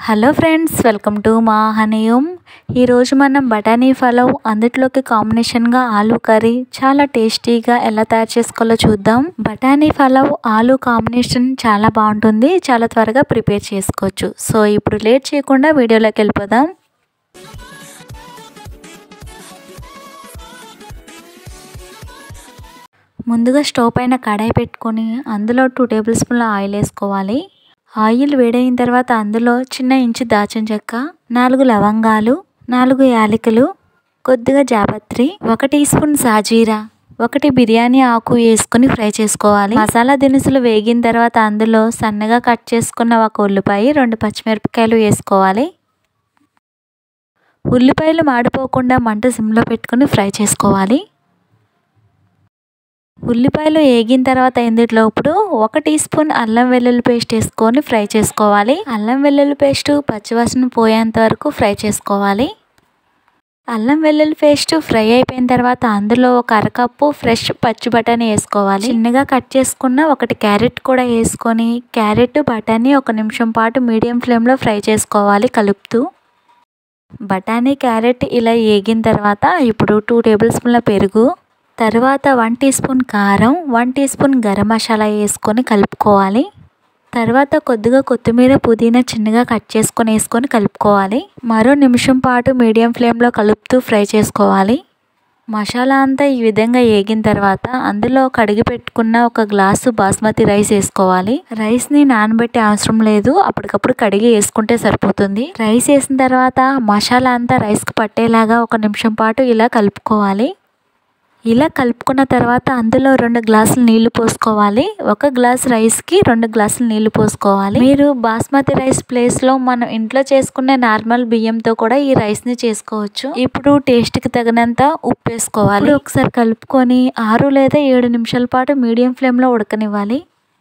Hello friends, welcome to మా హనీయం. ఈరోజు మనం బఠానీ పలావ్, అందులోకి కాంబినేషన్గా ఆలూ కర్రీ చాలా టేస్టీగా ఎలా తయారు చేసుకోవాలో చూద్దాం. బఠానీ పలావ్ ఆలూ కాంబినేషన్ చాలా బాగుంటుంది, చాలా త్వరగా ప్రిపేర్ చేసుకోవచ్చు. సో ఇప్పుడు లేట్ చేయకుండా వీడియోలోకి వెళ్ళిపోదాం. ముందుగా స్టవ్ పైన కడాయి పెట్టుకొని అందులో 2 టేబుల్ స్పూన్ల ఆయిల్ వేసుకోవాలి. ఆయిల్ వేడైన తర్వాత అందులో చిన్న ఇంచు దాల్చిన చెక్క, 4 లవంగాలు, 4 యాలకులు, కొద్దిగా జాపత్రి, 1 టీ స్పూన్ సాజీరా, 1 బిర్యానీ ఆకు వేసుకుని ఫ్రై చేసుకోవాలి. మసాలా దినుసులు వేగిన తర్వాత అందులో సన్నగా కట్ చేసుకున్న 1 ఉల్లిపాయ, 2 పచ్చిమిరపకాయలు వేసుకోవాలి. ఉల్లిపాయలు మాడిపోకుండా మంట సిమ్లో పెట్టుకుని ఫ్రై చేసుకోవాలి. ఉల్లిపాయలు వేగిన తర్వాత ఇందులో ఇప్పుడు 1 టీ స్పూన్ అల్లం వెల్లుల్లి పేస్ట్ వేసుకొని ఫ్రై చేసుకోవాలి. అల్లం వెల్లుల్లి పేస్ట్ పచ్చివాసన పోయేంత వరకు ఫ్రై చేసుకోవాలి. అల్లం వెల్లుల్లి పేస్ట్ ఫ్రై అయిపోయిన తర్వాత అందులో 1 అరకప్పు ఫ్రెష్ పచ్చి బఠానీ వేసుకోవాలి. చిన్నగా కట్ చేసుకున్న 1 క్యారెట్ కూడా వేసుకొని క్యారెట్ బఠానీ 1 నిమిషం పాటు మీడియం ఫ్లేమ్లో ఫ్రై చేసుకోవాలి కలుపుతూ. బఠానీ క్యారెట్ ఇలా వేగిన తర్వాత ఇప్పుడు 2 టేబుల్ స్పూన్ల పెరుగు, తర్వాత 1 టీ స్పూన్ కారం, 1 టీ స్పూన్ గరం మసాలా వేసుకొని కలుపుకోవాలి. తర్వాత కొద్దిగా కొత్తిమీర, పుదీనా చిన్నగా కట్ చేసుకొని వేసుకొని కలుపుకోవాలి. మరో నిమిషం పాటు మీడియం ఫ్లేమ్లో కలుపుతూ ఫ్రై చేసుకోవాలి. మసాలా అంతా ఈ విధంగా వేగిన తర్వాత అందులో కడిగి పెట్టుకున్న 1 గ్లాసు బాస్మతి రైస్ వేసుకోవాలి. రైస్ని నానబెట్టే అవసరం లేదు, అప్పటికప్పుడు కడిగి వేసుకుంటే సరిపోతుంది. రైస్ వేసిన తర్వాత మసాలా అంతా రైస్కి పట్టేలాగా 1 నిమిషం పాటు ఇలా కలుపుకోవాలి. ఇలా కలుపుకున్న తర్వాత అందులో 2 గ్లాసులు నీళ్లు పోసుకోవాలి. 1 గ్లాస్ రైస్కి 2 గ్లాసులు నీళ్లు పోసుకోవాలి. మీరు బాస్మతి రైస్ ప్లేస్లో మనం ఇంట్లో చేసుకునే నార్మల్ బియ్యంతో కూడా ఈ రైస్ని చేసుకోవచ్చు. ఇప్పుడు టేస్ట్కి తగినంత ఉప్పు వేసుకోవాలి. ఒకసారి కలుపుకొని 6 లేదా 7 నిమిషాల పాటు మీడియం ఫ్లేమ్లో ఉడకనివ్వాలి.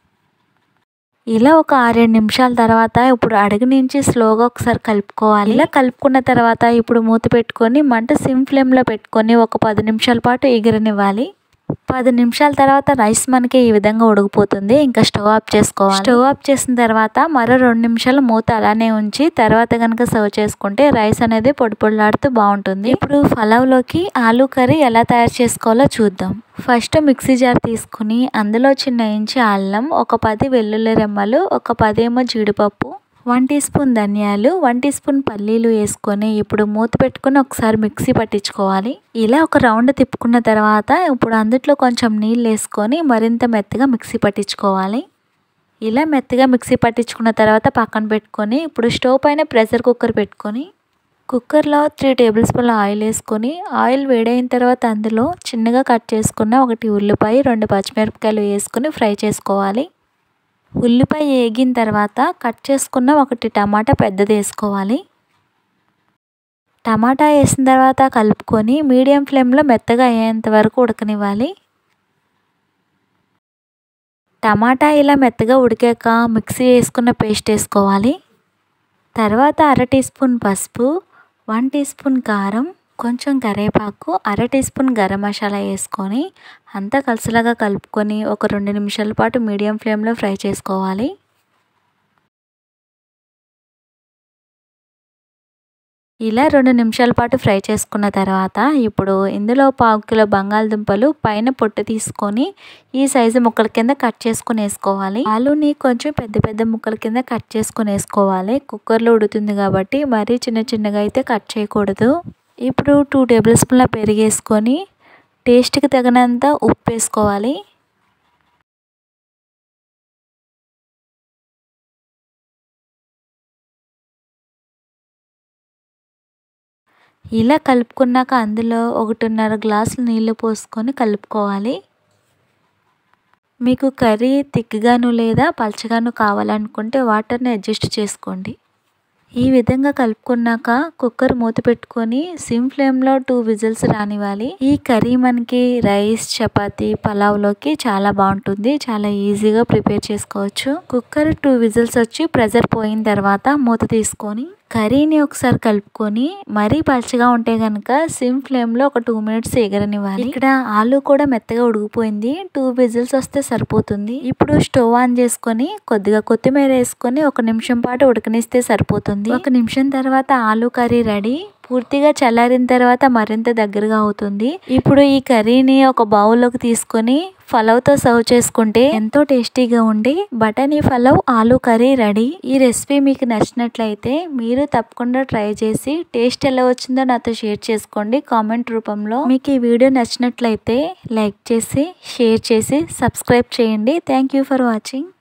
ఇలా ఒక 6-7 నిమిషాల తర్వాత ఇప్పుడు అడుగు నుంచి స్లోగా ఒకసారి కలుపుకోవాలి. ఇలా కలుపుకున్న తర్వాత ఇప్పుడు మూత పెట్టుకొని మంట సిమ్ ఫ్లేమ్లో పెట్టుకొని ఒక 10 నిమిషాల పాటు ఎగరనివ్వాలి. 10 నిమిషాల తర్వాత రైస్ మనకి ఈ విధంగా ఉడికిపోతుంది. ఇంకా స్టవ్ ఆఫ్ చేసుకోవాలి. స్టవ్ ఆఫ్ చేసిన తర్వాత మరో 2 నిమిషాలు మూత అలానే ఉంచి తర్వాత కనుక సర్వ్ చేసుకుంటే రైస్ అనేది పొడి పొడిలాడుతూ బాగుంటుంది. ఇప్పుడు పలావ్లోకి ఆలూ కర్రీ ఎలా తయారు చేసుకోవాలో చూద్దాం. ఫస్ట్ మిక్సీ జార్ తీసుకుని అందులో చిన్న ఇంచి అల్లం, ఒక 10 వెల్లుల్లి రెమ్మలు, ఒక 10 జీడిపప్పు, 1 టీ స్పూన్ ధనియాలు, 1 టీ స్పూన్ పల్లీలు వేసుకొని ఇప్పుడు మూత పెట్టుకుని ఒకసారి మిక్సీ పట్టించుకోవాలి. ఇలా ఒక రౌండ్ తిప్పుకున్న తర్వాత ఇప్పుడు అందులో కొంచెం నీళ్ళు వేసుకొని మరింత మెత్తగా మిక్సీ పట్టించుకోవాలి. ఇలా మెత్తగా మిక్సీ పట్టించుకున్న తర్వాత పక్కన పెట్టుకొని ఇప్పుడు స్టవ్ పైన ప్రెషర్ కుక్కర్ పెట్టుకొని కుక్కర్లో 3 టేబుల్ స్పూన్ల ఆయిల్ వేసుకొని ఆయిల్ వేడైన తర్వాత అందులో చిన్నగా కట్ చేసుకున్న 1 ఉల్లిపాయ, 2 పచ్చిమిరపకాయలు వేసుకొని ఫ్రై చేసుకోవాలి. ఉల్లిపాయ వేగిన తర్వాత కట్ చేసుకున్న 1 టమాటా పెద్దది వేసుకోవాలి. టమాటా వేసిన తర్వాత కలుపుకొని మీడియం ఫ్లేమ్లో మెత్తగా అయ్యేంత వరకు ఉడకనివ్వాలి. టమాటా ఇలా మెత్తగా ఉడికాక మిక్సీ వేసుకున్న పేస్ట్ వేసుకోవాలి. తర్వాత 1/2 టీ స్పూన్ పసుపు, 1 టీ స్పూన్ కారం, కొంచెం కరివేపాకు, 1/2 టీ స్పూన్ గరం మసాలా వేసుకొని అంతా కలిసిలాగా కలుపుకొని ఒక 2 నిమిషాల పాటు మీడియం ఫ్లేమ్లో ఫ్రై చేసుకోవాలి. ఇలా 2 నిమిషాల పాటు ఫ్రై చేసుకున్న తర్వాత ఇప్పుడు ఇందులో 1/2 కిలో బంగాళదుంపలు పైన పొట్టు తీసుకొని ఈ సైజు ముక్కల కింద కట్ చేసుకొని వేసుకోవాలి. ఆలూని కొంచెం పెద్ద పెద్ద ముక్కల కింద కట్ చేసుకొని వేసుకోవాలి. కుక్కర్లో ఉడుకుతుంది కాబట్టి మరీ చిన్న చిన్నగా అయితే కట్ చేయకూడదు. ఇప్పుడు 2 టేబుల్ స్పూన్ల పెరుగు వేసుకొని టేస్ట్కి తగినంత ఉప్పు వేసుకోవాలి. ఇలా కలుపుకున్నాక అందులో 1.5 గ్లాసులు నీళ్లు పోసుకొని కలుపుకోవాలి. మీకు కర్రీ థిక్గాను లేదా పల్చగాను కావాలనుకుంటే వాటర్ని అడ్జస్ట్ చేసుకోండి. ఈ విధంగా కలుపుకున్నాక కుక్కర్ మూత పెట్టుకొని సిమ్ ఫ్లేమ్లో 2 విజిల్స్ రానివ్వాలి. ఈ కర్రీ మనకి రైస్, చపాతీ, పలావ్లోకి చాలా బాగుంటుంది. చాలా ఈజీగా ప్రిపేర్ చేసుకోవచ్చు. కుక్కర్ 2 విజిల్స్ వచ్చి ప్రెషర్ పోయిన తర్వాత మూత తీసుకొని కర్రీని ఒకసారి కలుపుకొని మరీ పలుచగా ఉంటే కనుక సిమ్ ఫ్లేమ్లో ఒక 2 మినిట్స్ ఎగరనివ్వాలి. ఇక్కడ ఆలు కూడా మెత్తగా ఉడికిపోయింది. 2 విజిల్స్ వస్తే సరిపోతుంది. ఇప్పుడు స్టవ్ ఆన్ చేసుకొని కొద్దిగా కొత్తిమీర వేసుకొని 1 నిమిషం పాటు ఉడకనిస్తే సరిపోతుంది. 1 నిమిషం తర్వాత ఆలు కర్రీ రెడీ. పూర్తిగా చల్లారిన తర్వాత మరింత దగ్గరగా అవుతుంది. ఇప్పుడు ఈ కర్రీని ఒక బౌల్లోకి తీసుకొని పలావ్తో సర్వ్ చేసుకుంటే ఎంతో టేస్టీగా ఉండి బటానీ పలావ్ ఆలు కర్రీ రెడీ. ఈ రెసిపీ మీకు నచ్చినట్లయితే మీరు తప్పకుండా ట్రై చేసి టేస్ట్ ఎలా వచ్చిందో నాతో షేర్ చేసుకోండి కామెంట్ రూపంలో. మీకు ఈ వీడియో నచ్చినట్లయితే లైక్ చేసి షేర్ చేసి సబ్స్క్రైబ్ చేయండి. Thank you for watching.